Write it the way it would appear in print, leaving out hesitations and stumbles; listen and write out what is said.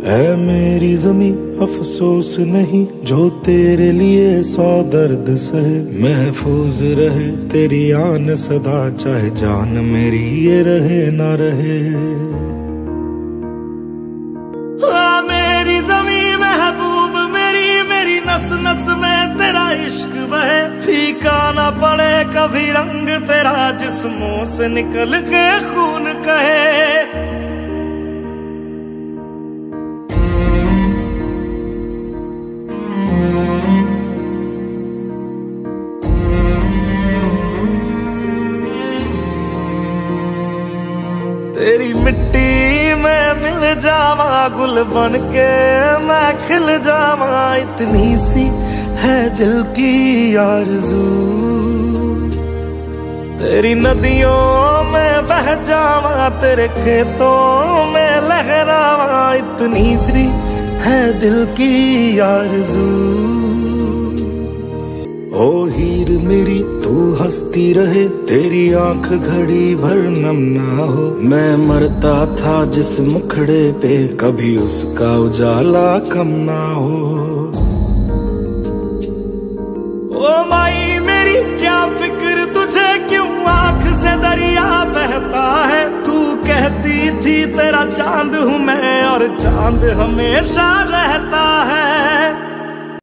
है मेरी ज़मीं अफसोस नहीं जो तेरे लिए 100 दर्द सहे। महफूज रहे तेरी आन सदा चाहे जान मेरी ये रहे ना रहे। मेरी ज़मीं महबूब मेरी नस नस में तेरा इश्क बहे। फीका ना पड़े कभी रंग तेरा जिस्मों से निकल के खून कहे। तेरी मिट्टी में मिल जावा गुल बन के मैं खिल जावा। इतनी सी है दिल की आरज़ू। तेरी नदियों में बह जावा तेरे खेतों में लहरावा। इतनी सी है दिल की आरज़ू। ओ हीर मेरी तू हंसती रहे तेरी आंख घड़ी भर नम ना हो। मैं मरता था जिस मुखड़े पे कभी उसका उजाला कम ना हो। ओ माई मेरी क्या फिक्र तुझे क्यों आंख से दरिया बहता है। तू कहती थी तेरा चांद हूँ मैं और चांद हमेशा रहता है।